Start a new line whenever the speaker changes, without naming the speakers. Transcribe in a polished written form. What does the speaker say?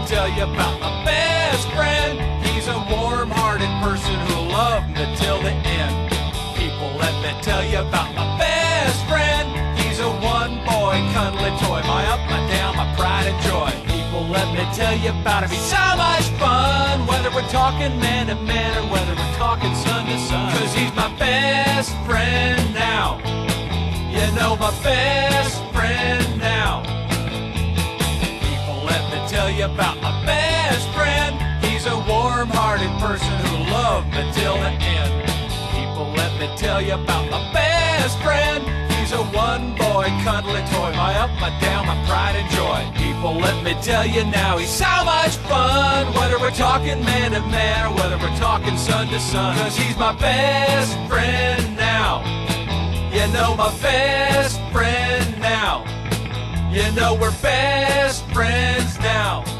tell you about my best friend. He's a warm-hearted person who'll love me till the end. People, let me tell you about my best friend. He's a one-boy cuddly toy, my up, my down, my pride and joy. People, let me tell you about him. He's so much fun, whether we're talking man to man or whether we're talking son to son. 'Cause he's my best friend now. You know, my best friend now. People, let me tell you about my best friend. He's a warm-hearted person who'll love me till the end. People, let me tell you about my best friend. He's a one-boy cuddly toy, my up, my down, my pride and joy. People, let me tell you now, he's so much fun, whether we're talking man to man or whether we're talking son to son. 'Cause he's my best friend now. You know, my best friend now. You know, we're best friends now.